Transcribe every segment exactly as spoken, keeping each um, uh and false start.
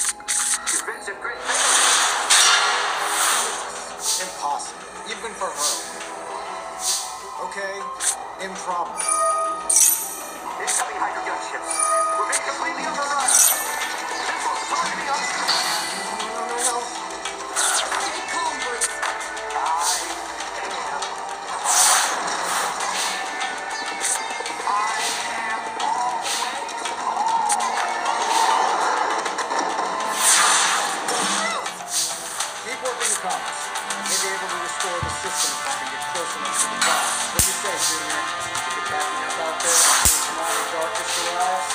Defensive grit. Impossible, even for her. Okay, improbable. Incoming Hydra gunships. We're being completely overrun. Missiles targeting us. No, no, no, no. Stay calm, Bruce. Keep working the comms. I may be able to restore the system if I can get close enough to the box. What do you say, Junior? You get back enough out there to see some outer darkness arise?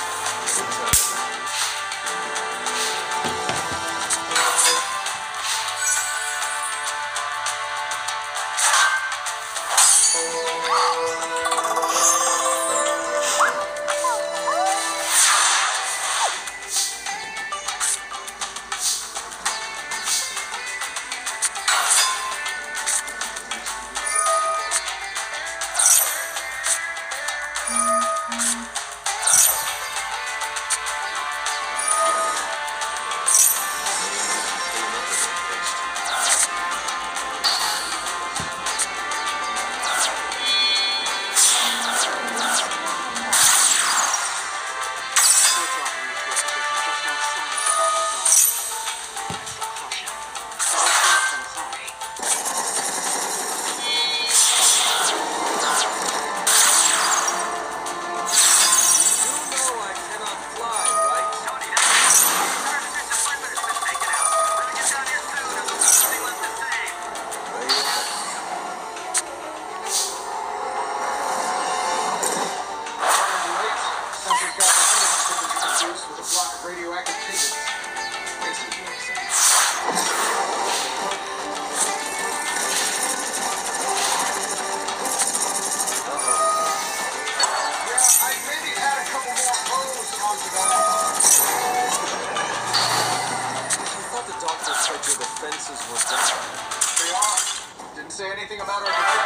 Radioactive pigments. This would make sense. Yeah, I maybe had a couple more clothes on to go. I thought the doctor said your defenses were down. They are. Didn't say anything about our defense.